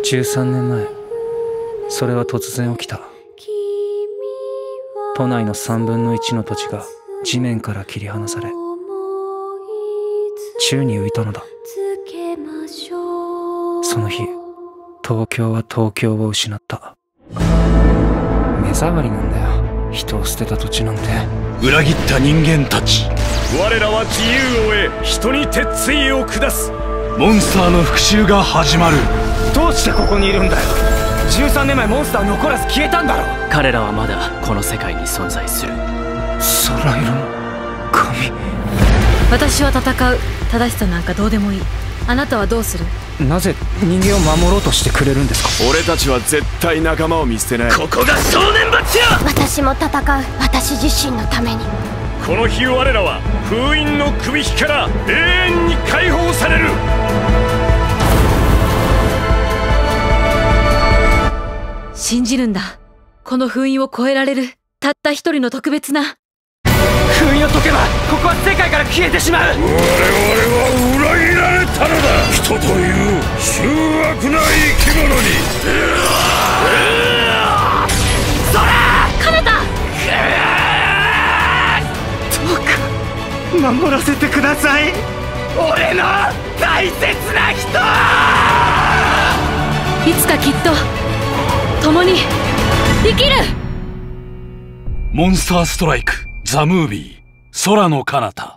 13年前、それは突然起きた。都内の3分の1の土地が地面から切り離され、宙に浮いたのだ。その日、東京は東京を失った。目障りなんだよ、人を捨てた土地なんて。 裏切った人間たち。 我らは自由を得、人に鉄槌を下す。 モンスターの復讐が始まる。 どうしてここにいるんだよ。13年前モンスター残らず消えたんだろ。 彼らはまだこの世界に存在する。 空色の髪。 私は戦う。正しさなんかどうでもいい。あなたはどうする？ なぜ人間を守ろうとしてくれるんですか？ 俺たちは絶対仲間を見捨てない。 ここが正念場や。 私も戦う。私自身のために。 この日我らは封印の首引きから永遠に解放される。 信じるんだ。この封印を越えられるたった一人の特別な。 封印を解けばここは世界から消えてしまう。 我々は裏切られたのだ。人という醜悪な生き物に。 カナタ！ どうか守らせてください。俺の大切な人。 いつかきっと共に生きる。 モンスターストライクザ・ムービー空の彼方。